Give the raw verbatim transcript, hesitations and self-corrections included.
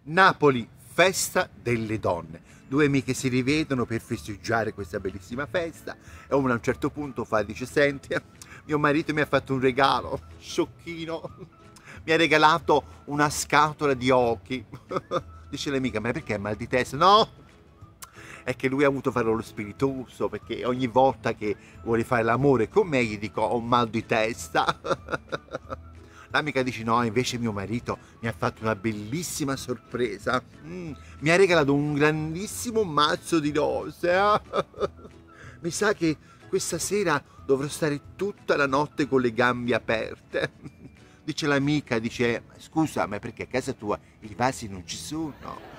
Napoli, festa delle donne. Due amiche si rivedono per festeggiare questa bellissima festa e una a un certo punto fa, dice: senti, mio marito mi ha fatto un regalo, sciocchino, mi ha regalato una scatola di occhi. Dice l'amica: ma perché, mal di testa? No, è che lui ha avuto fare lo spiritoso, perché ogni volta che vuole fare l'amore con me gli dico: ho un mal di testa. L'amica dice: no, invece mio marito mi ha fatto una bellissima sorpresa, mm, mi ha regalato un grandissimo mazzo di rose. Mi sa che questa sera dovrò stare tutta la notte con le gambe aperte. Dice l'amica, dice: scusa, ma perché a casa tua i vasi non ci sono?